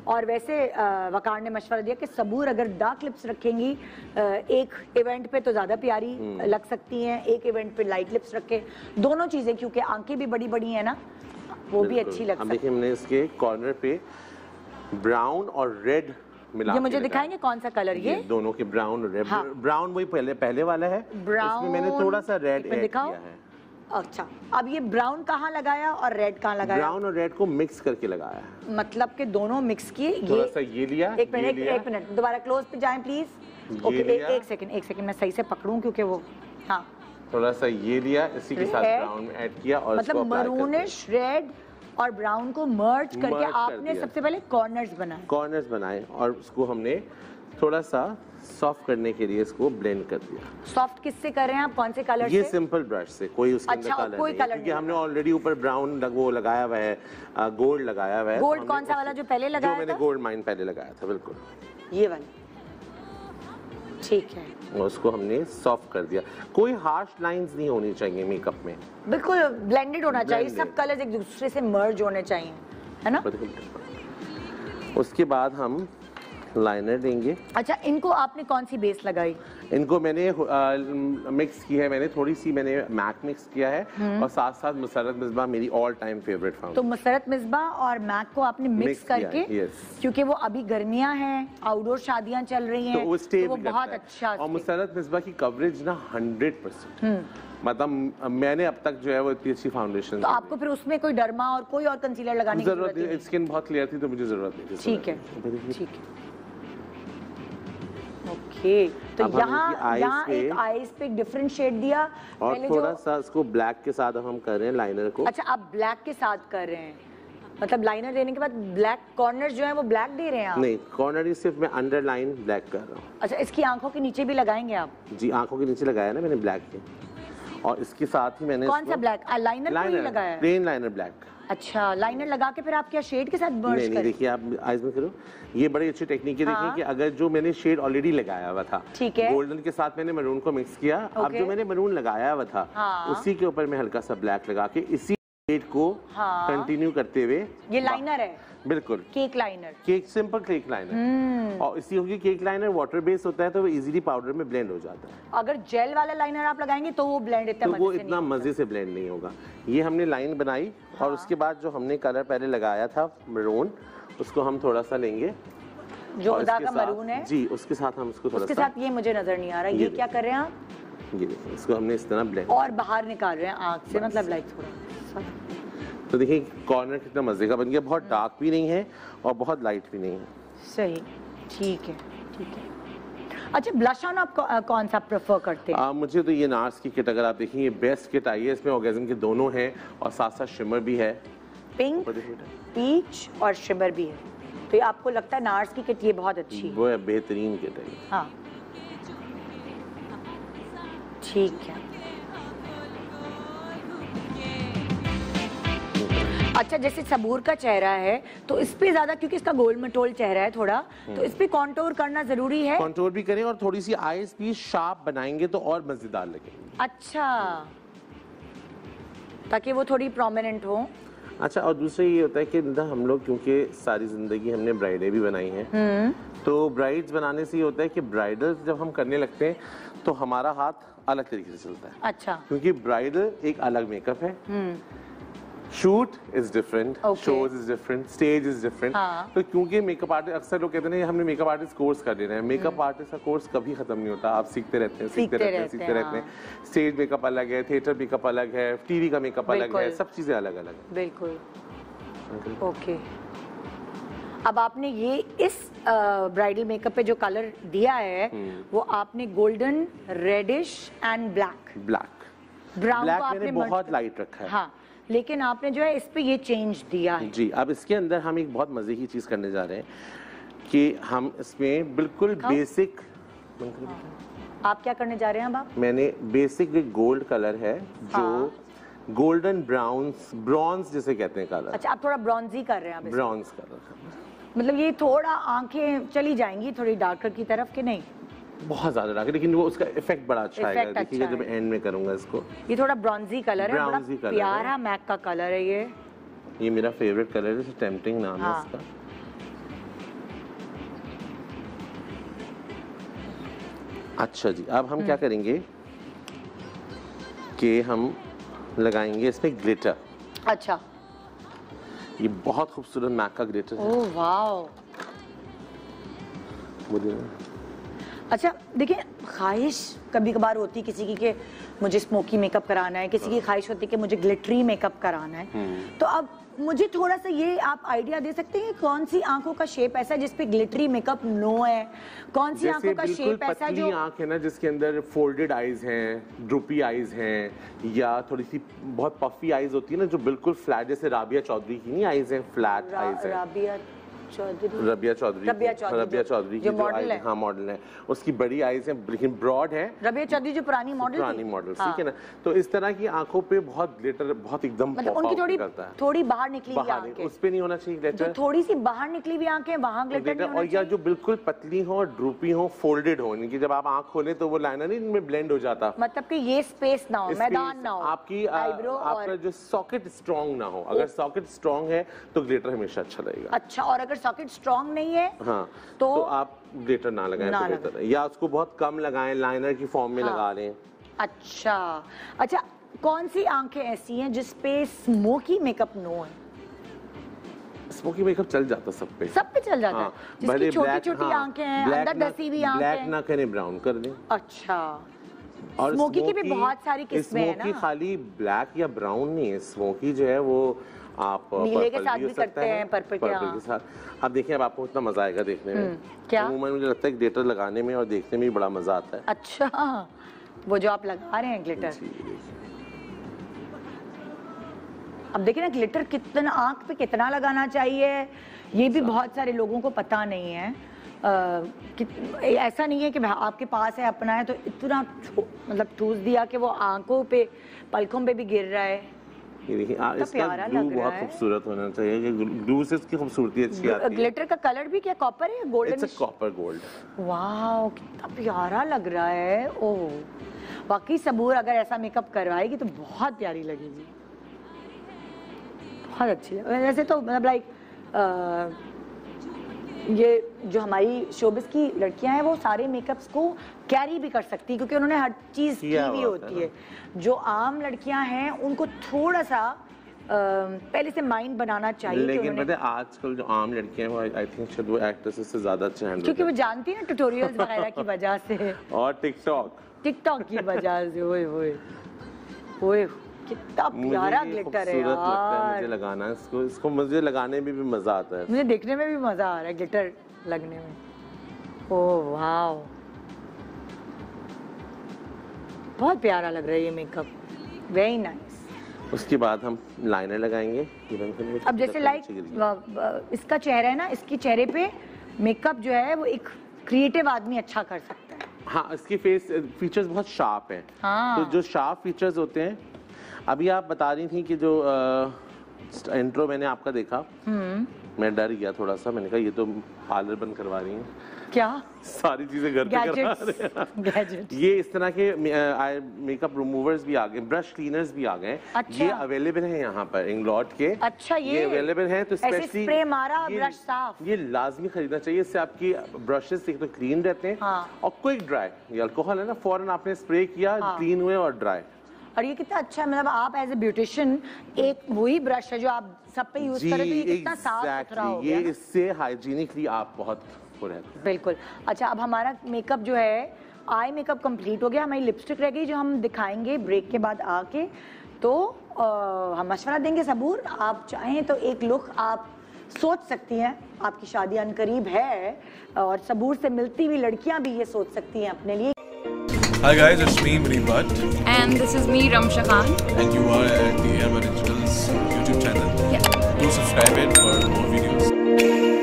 और वैसे वकार ने मशवरा दिया कि सबूर अगर डार्क लिप्स रखेंगी एक इवेंट पे तो ज्यादा प्यारी लग सकती हैं, एक इवेंट पे लाइट लिप्स रखे, दोनों चीजें, क्योंकि आंखें भी बड़ी बड़ी हैं ना, वो भी अच्छी लग सकती है। देखिए हमने इसके कॉर्नर पे ब्राउन और रेड मिला, ये मुझे दिखाएंगे कौन सा कलर? ये दोनों के ब्राउन और रेड। हाँ। ब्राउन वही पहले वाला है, इसमें मैंने थोड़ा सा रेड ऐड किया है। अच्छा, अब ये ब्राउन कहाँ लगाया और रेड कहाँ लगाया? ब्राउन और रेड को मिक्स करके लगाया है, मतलब कि दोनों मिक्स किए। थोड़ा सा ये लिया। एक मिनट दोबारा क्लोज पे जाएं प्लीज। ओके, एक सेकंड मैं सही से पकड़ूं क्योंकि वो, हाँ, थोड़ा सा ये लिया, इसी के साथ ब्राउन में ऐड किया और मतलब मरूनिश रेड और ब्राउन को मर्ज करके आपने सबसे पहले कॉर्नर्स बनाए और उसको हमने थोड़ा सा सॉफ्ट करने के लिए इसको ब्लेंड कर दिया। सॉफ्ट किससे कर रहे हैं आप, कौन से कलर से? ये सिंपल ब्रश से, कोई उसके अंदर कलर नहीं है, क्योंकि हमने ऑलरेडी ऊपर ब्राउन वो लगाया हुआ है, गोल्ड लगाया हुआ है। गोल्ड कौन सा वाला जो पहले लगाया था? जो मैंने गोल्ड माइन पहले लगाया था, बिल्कुल ये वाला, ठीक है। और उसको हमने सॉफ्ट कर दिया। कोई हार्श लाइंस नहीं होनी चाहिए मेकअप में, बिल्कुल ब्लेंडेड होना चाहिए, सब कलर्स एक दूसरे से मर्ज होने चाहिए, है ना? उसके बाद हम लाइनर देंगे। अच्छा, इनको आपने कौन सी बेस लगाई? इनको मैंने मिक्स की है, मैंने थोड़ी सी मैंने मैक मिक्स किया है और साथ साथ मुसर्रत मिसबाह मेरी ऑल टाइम फेवरेट फाउंडेशन। तो मुसर्रत मिसबाह और मैक को आपने मिक्स करके, क्योंकि वो अभी गर्मियां हैं, आउटडोर शादियां चल रही हैं, तो वो बहुत अच्छा। और मुसर्रत मिसबाह की कवरेज ना 100%, मतलब मैंने अब तक जो है वो इतनी अच्छी फाउंडेशन। तो आपको फिर उसमें कोई डर्मा और कोई और कंसीलर लगाने की जरूरत नहीं? स्किन बहुत क्लियर थी तो मुझे जरूरत नहीं। ठीक है, ठीक है, ओके। तो यहाँ एक आईज पे डिफरेंट शेड दिया और थोड़ा सा इसको ब्लैक के साथ हम कर रहे हैं लाइनर को। अच्छा, आप ब्लैक के साथ कर रहे हैं, मतलब लाइनर देने के बाद ब्लैक कॉर्नर जो है वो ब्लैक दे रहे हैं आप? नहीं, कॉर्नर ही सिर्फ मैं अंडरलाइन ब्लैक कर रहा हूँ। अच्छा, इसकी आंखों के नीचे भी लगाएंगे आप? जी, आंखों के नीचे लगाया ना मैंने ब्लैक के, और इसके साथ ही मैंने कौन सा ब्लैक? लाइनर नहीं लगाया? Plain liner black. अच्छा, लाइनर लगा के फिर आप क्या शेड के साथ बर्श करें? नहीं, देखिए आप आईज में करो, ये बड़ी अच्छी टेक्निक है। देखिए कि अगर जो मैंने शेड ऑलरेडी लगाया हुआ था, ठीक है, गोल्डन के साथ मैंने मरून को मिक्स किया, अब जो मैंने मरून लगाया हुआ था उसी के ऊपर मैं हल्का सा ब्लैक लगा के इसी शेड को कंटिन्यू करते हुए, ये लाइनर है बिल्कुल cake liner, cake simple cake liner. और इसी होगी केक लाइनर वाटर बेस्ड होता है तो वो इजीली पाउडर में ब्लेंड हो जाता है। अगर जेल वाला लाइनर आप लगाएंगे तो वो ब्लेंड इतना मजे से ब्लेंड नहीं होगा। ये हमने लाइन बनाई और उसके बाद जो हमने कलर पहले लगाया था मरून, उसको हम थोड़ा सा लेंगे, जो उदा का मरून है जी, उसके साथ हम उसको थोड़ा उसके साथ, ये मुझे नजर नहीं आ रहा, ये क्या कर रहे हैं आप? ये देखिए, इसको हमने इस तरह ब्लेंड और बाहर निकाल रहे हैं आंख से, मतलब लाइक थोड़ा। तो देखिए कॉर्नर कितना मजे का बन गया, बहुत डार्क भी नहीं है और बहुत लाइट भी नहीं है। सही, ठीक है, ठीक है। अच्छा, ब्लश ऑन आप कौन सा प्रेफर करते हैं? मुझे तो ये नार्स की किट, अगर आप देखें ये बेस्ट किट आई है, इसमें ऑर्गेज़म के दोनों हैं और साथ साथ शिमर भी है, पिंक, पीच और शिमर भी है। तो ये आपको लगता है नार्स की किट ये बहुत अच्छी है? वो है, बेहतरीन किट है। हाँ, ठीक है। अच्छा, जैसे सबूर का चेहरा है तो इस पे ज्यादा, क्योंकि इसका गोल मटोल चेहरा है थोड़ा, तो इस पे कॉन्टोर करना जरूरी है? कॉन्टोर भी करें और थोड़ी सी आईज भी शार्प बनाएंगे तो और मजेदार लगेंगे। अच्छा, ताकि वो थोड़ी प्रोमिनेंट हो। अच्छा, और दूसरा ये होता है कि हम लोग क्योंकि सारी जिंदगी हमने ब्राइडें भी बनाई हैं, तो ब्राइड्स बनाने से ये होता है कि ब्राइडल जब हम करने लगते हैं तो हमारा हाथ अलग तरीके से चलता है। अच्छा, क्योंकि ब्राइडल एक अलग मेकअप है, shoot is different, shows is different, stage is different. तो क्योंकि मेकअप आर्टिस्ट, अक्सर लोग कहते हैं हमने मेकअप आर्टिस्ट कोर्स कर लेना है, मेकअप आर्टिस्ट का कोर्स कभी खत्म नहीं होता, आप सीखते रहते हैं, सीखते रहते हैं। स्टेज मेकअप अलग है, थिएटर मेकअप अलग है, टीवी का मेकअप अलग है, सब चीजें अलग अलग है। बिल्कुल, ओके। अब आपने ये इस ब्राइडल मेकअप पे जो कलर दिया है वो आपने golden, reddish and black brown को आपने बहुत लाइट रखा है। हाँ, लेकिन आपने जो है इस पे ये चेंज दिया है। जी, अब इसके अंदर हम एक बहुत मजे की चीज करने जा रहे हैं कि हम इसमें बिल्कुल बेसिक। आप क्या करने जा रहे हैं अब आप? मैंने बेसिक गोल्ड कलर है जो गोल्डन ब्रॉन्ज जिसे कहते हैं कलर। अच्छा, आप थोड़ा ब्रॉन्जी कर रहे हैं? ब्रॉन्ज कलर, मतलब ये थोड़ा आंखें चली जाएंगी थोड़ी डार्कर की तरफ कि नहीं? बहुत ज्यादा डार्क, लेकिन वो उसका इफेक्ट बड़ा अच्छा है। देखिएगा जब एंड में करूंगा इसको। ये थोड़ा ब्रॉन्जी कलर है, बड़ा प्यारा मैक का कलर है ये। मेरा फेवरेट कलर है, टेम्पटिंग नाम है इसका। अच्छा जी, अब हम क्या करेंगे कि हम लगाएंगे इसमें ग्लिटर। अच्छा, ये बहुत खूबसूरत मैक का ग्लिटर है। Oh wow. अच्छा देखिए, ख्वाहिश कभी कभार होती है किसी की कि मुझे स्मोकी मेकअप कराना है, किसी की ख्वाहिश होती है कि मुझे ग्लिटरी मेकअप कराना है। तो अब मुझे थोड़ा सा ये आप आइडिया दे सकते हैं कि कौन सी आंखों का शेप ऐसा है जिसपे ग्लिटरी मेकअप नो है, कौन सी आंखों का शेप ऐसा है जो आंख है ना जिसके अंदर फोल्डेड आईज हैं, ड्रूपी आईज हैं, या थोड़ी सी बहुत पफी आईज होती है ना जो बिल्कुल फ्लैट, जैसे राबिया चौधरी की नहीं आईज हैं, फ्लैट आईज है। रबिया चौधरी की जो मॉडल है, हाँ मॉडल है, उसकी बड़ी आईज हैं लेकिन ब्रॉड है। रबिया चौधरी जो पुरानी मॉडल ठीक है ना। तो इस तरह की आंखों पे बहुत ग्लिटर, बहुत एकदम मतलब उनकी थोड़ी बाहर निकली हुई आंखें, उस पे नहीं होना चाहिए ग्लिटर। थोड़ी सी बाहर निकली हुई आंखें वहां ग्लिटर नहीं होना चाहिए। और या जो बिल्कुल पतली हो, ड्रूपी हो, फोल्डेड हो, इनकी जब आप आंख खोले तो वो लाइनर नहीं इनमें ब्लेंड हो जाता, मतलब कि ये स्पेस ना हो, मैदान ना हो, आपकी आपका जो सॉकेट स्ट्रॉन्ग ना हो। अगर सॉकेट स्ट्रॉन्ग है तो ग्लिटर हमेशा अच्छा लगेगा। अच्छा, और अगर सॉकेट स्ट्रॉन्ग नहीं है हाँ तो आप ग्लिटर ना लगाएं तो बेहतर है, या उसको बहुत कम लगाएं, लाइनर की फॉर्म में लगा लें। अच्छा अच्छा, कौन सी आंखें ऐसी हैं जिस पे स्मोकी मेकअप नो है? स्मोकी मेकअप चल जाता सब पे चल जाता है। जिसकी छोटी-छोटी आंखें हैं, अंदर दसी हुई आंखें, ब्लैक ना करें, ब्राउन कर दें। अच्छा, और स्मोकी की भी बहुत सारी किस्में हैं ना। स्मोकी खाली ब्लैक या ब्राउन नहीं है, स्मोकी जो है वो आप नीले के साथ भी करते हैं, पर्पल के साथ। अब देखिए, अब आपको इतना मजा आएगा देखने में। क्या? मुझे लगता है ग्लिटर लगाने में और देखने में भी बड़ा मजा आता है। अच्छा, वो जो आप लगा रहे हैं ग्लिटर, अब देखिए ना ग्लिटर कितना आंख पे कितना लगाना चाहिए, ये भी बहुत सारे लोगों को पता नहीं है। ऐसा नहीं है कि आपके पास है, अपना है तो इतना मतलब ठूस दिया कि वो आंखों पे, पलकों पे भी गिर रहा है। ये देखिए, इसका ग्लू बहुत खूबसूरत होना चाहिए कि ग्लू से इसकी खूबसूरती अच्छी आती है। ग्लिटर का कलर भी क्या कॉपर है, golden? It's a copper gold. Wow, कितना प्यारा लग रहा है। ओह वाकई सबूर अगर ऐसा मेकअप करवाएगी तो बहुत प्यारी लगेगी, बहुत अच्छी। वैसे तो मतलब लाइक ये जो हमारी शोबिस की लड़कियां हैं वो सारे मेकअप्स को कैरी भी कर सकती है क्योंकि उन्होंने हर चीज की हुई होती है। जो आम लड़कियां हैं उनको थोड़ा सा पहले से माइंड बनाना चाहिए। लेकिन पता है आजकल जो आम लड़कियां हैं वो आई थिंक शायद वो एक्ट्रेसेस से ज्यादा अच्छे हैंडल, क्योंकि वो जानती है ना ट्यूटोरियल्स वगैरह की वजह से और टिकटॉक की वजह से। ओए ओए ओए, कितना प्यारा ग्लिटर है यार। मुझे लगाना है इसको मुझे लगाने में भी मजा आता है, मुझे देखने में भी मजा आ रहा है ग्लिटर लगने में। ओह वाओ, बहुत प्यारा लग रहा है ये मेकअप, वेरी नाइस। उसके बाद हम लाइनर लगाएंगे। अब जैसे लाइक इसका चेहरा है ना, इसकी चेहरे पे मेकअप जो है वो एक क्रिएटिव आदमी अच्छा कर सकता है। हाँ, इसकी फेस फीचर्स बहुत शार्प हैं। हाँ। तो जो शार्प फीचर्स होते हैं, अभी आप बता रही थी कि जो इंट्रो मैंने आपका देखा, मैं डर गया थोड़ा सा, मैंने कहा ये तो पार्लर बंद करवा रही हैं क्या, सारी चीजें घर पे करवा रहे हैं। गैजेट्स। ये इस तरह के मेकअप रिमूवर्स भी आ गए, ब्रश क्लीनर्स भी आ गए। अच्छा। ये अवेलेबल है यहाँ पर इंग्लॉट के। अच्छा, ये अवेलेबल है। तो स्पेशली स्प्रे मारा ब्रश साफ, ये लाजमी खरीदना चाहिए। इससे आपकी ब्रशेस एक तो क्लीन रहते हैं। हाँ। और क्विक ड्राई, ये अल्कोहल है ना, फौरन आपने स्प्रे किया, क्लीन हुए और ड्राई। और ये कितना अच्छा है, मतलब आप एज ए ब्यूटिशियन एक वही ब्रश है जो आप सब पे यूज करें तो ये कितना साफ सुथरा हो गया। ये इससे हाइजीनिकली आप बहुत हो रहते हैं। बिल्कुल। अच्छा, अब हमारा मेकअप जो है, आई मेकअप कंप्लीट हो गया, हमारी लिपस्टिक रह गई जो हम दिखाएंगे ब्रेक के बाद आके। तो हम मशवरा देंगे सबूर, आप चाहें तो एक लुक आप सोच सकती हैं, आपकी शादी अनकरीब है और सबूर से मिलती हुई लड़कियां भी ये सोच सकती हैं अपने लिए। Hi guys, it's me Munib Bhatt. And this is me Ramsha Khan. And you are at the Airbar Digital's YouTube channel. Yeah. Do subscribe it for more videos.